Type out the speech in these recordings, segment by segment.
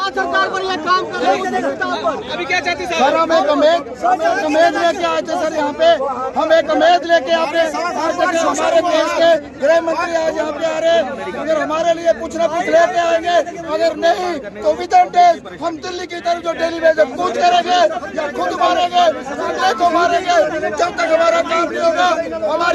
सरकार पर ये काम कर रही है। अभी क्या चाहते सर? हम एक उम्मीद लेके आए थे सर यहाँ पे। हम एक उम्मीद लेके आते हमारे देश के गृह मंत्री आज यहाँ पे आ रहे हैं। अगर हमारे लिए कुछ न कुछ लेके आएंगे, अगर नहीं तो विद इन डेज हम दिल्ली की तरफ जो डेली वेजर कूच करेंगे या खुद मारेंगे, अगले को मारेंगे। जब तक हमारा काम नहीं होगा हमारी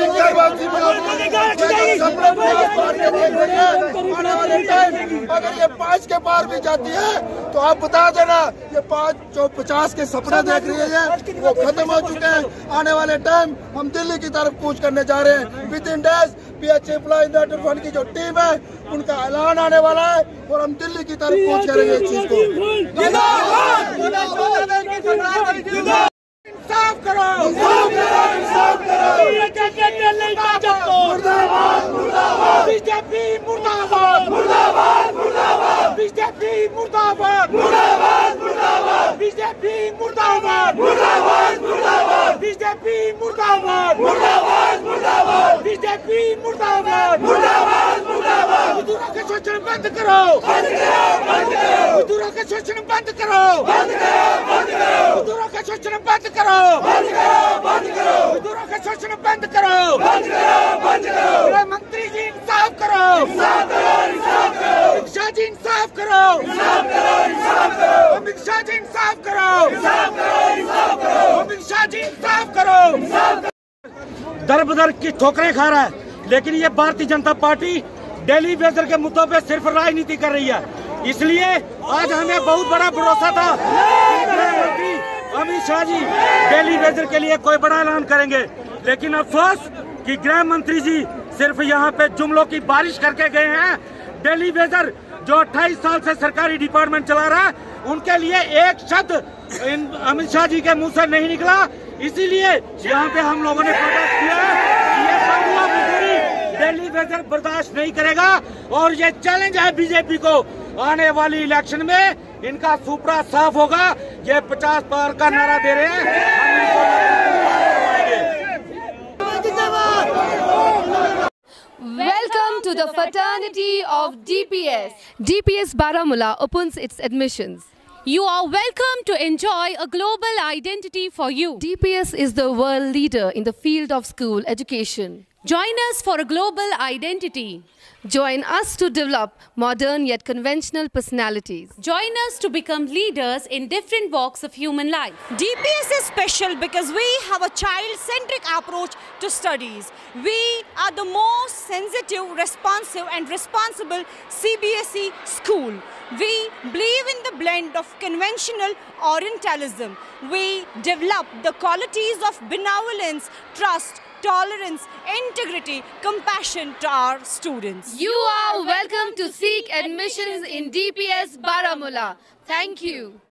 आने वाले टाइम अगर ये 5 के पार भी जाती है तो आप बता देना ये 5 जो 50 के सपने देख रही है वो खत्म हो चुके हैं। आने वाले टाइम हम दिल्ली की तरफ कूच करने जा रहे हैं। Within days PH employ united front की जो टीम है उनका ऐलान आने वाला है और हम दिल्ली की तरफ कूच करेंगे इस चीज को। इंसाफ करो, बीजेपी मुर्दाबाद, बीजेपी मुर्दाबाद, बीजेपी मुर्दाबाद, बीजेपी मुर्दाबाद, बीजेपी मुर्दाबाद। मजदूरों का शोषण बंद करो, मजदूरों का शोषण बंद करो, मजदूरों का शोषण बंद करो, मजदूरों का शोषण बंद करो। गृह मंत्री जी इंसाफ करो, अमित शाह जी इंसाफ करो, अमित शाह जी इंसाफ करो, अमित शाह जी इंसाफ करो। दर बदर की ठोकरें खा रहा है, लेकिन ये Bharatiya Janata party daily wager के मुद्दों पे सिर्फ राजनीति कर रही है। इसलिए आज हमें बहुत बड़ा भरोसा था गृह मंत्री अमित शाह जी डेली वेजर के लिए कोई बड़ा ऐलान करेंगे, लेकिन अफसोस कि गृह मंत्री जी सिर्फ यहाँ पे जुमलों की बारिश करके गए हैं। डेली वेजर जो 28 साल से सरकारी डिपार्टमेंट चला रहा है उनके लिए एक शब्द अमित शाह जी के मुंह से नहीं निकला। इसीलिए यहाँ पे हम लोगों ने प्रोटेस्ट किया है कि ये बंगला मजदूरी डेली वेजर बर्दाश्त नहीं करेगा और ये चैलेंज है बीजेपी को। आने वाली इलेक्शन में इनका सुपड़ा साफ होगा। ये 50 पार का नारा दे रहे हैं, हम Welcome to the fraternity of DPS. DPS Baramulla opens its admissions. You are welcome to enjoy a global identity for you. DPS is the world leader in the field of school education. Join us for a global identity. Join us to develop modern yet conventional personalities. Join us to become leaders in different walks of human life. DPS is special because we have a child-centric approach to studies. We are the most sensitive, responsive and responsible CBSE school. We believe in the blend of conventional Orientalism. We develop the qualities of benevolence, trust, tolerance, integrity, compassion to our students. You are welcome to seek admissions in DPS Baramulla. Thank you.